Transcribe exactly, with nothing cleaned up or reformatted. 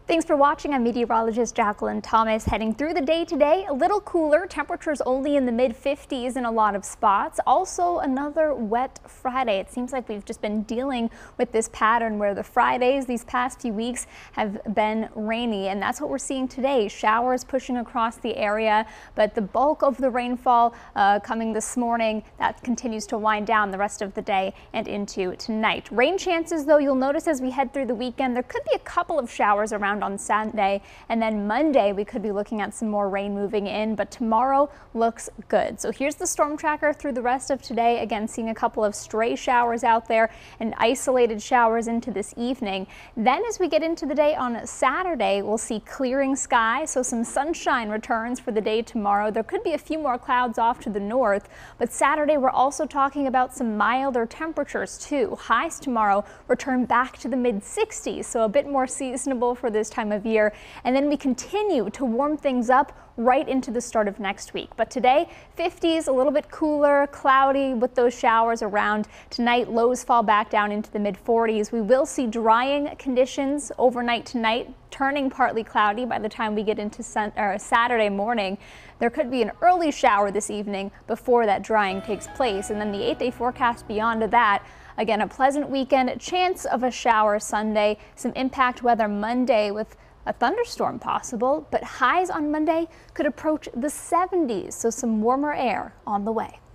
Thanks for watching. I'm meteorologist Jacqueline Thomas. Heading through the day today, a little cooler, temperatures only in the mid fifties in a lot of spots. Also another wet Friday. It seems like we've just been dealing with this pattern where the Fridays these past few weeks have been rainy, and that's what we're seeing today. Showers pushing across the area, but the bulk of the rainfall uh, coming this morning, that continues to wind down the rest of the day and into tonight. Rain chances, though, you'll notice as we head through the weekend, there could be a couple of showers around on Sunday, and then Monday we could be looking at some more rain moving in, but tomorrow looks good. So here's the storm tracker through the rest of today. Again, seeing a couple of stray showers out there and isolated showers into this evening. Then as we get into the day on Saturday, we'll see clearing sky, so some sunshine returns for the day tomorrow. There could be a few more clouds off to the north, but Saturday we're also talking about some milder temperatures too. Highs tomorrow return back to the mid sixties, so a bit more seasonable for this time of year, and then we continue to warm things up right into the start of next week. But today, fifties, a little bit cooler, cloudy with those showers around. Tonight, lows fall back down into the mid forties. We will see drying conditions overnight tonight, turning partly cloudy by the time we get into sun or Saturday morning. There could be an early shower this evening before that drying takes place, and then the eight-day forecast beyond that. Again, a pleasant weekend, chance of a shower Sunday, some impact weather Monday with a thunderstorm possible, but highs on Monday could approach the seventies, so some warmer air on the way.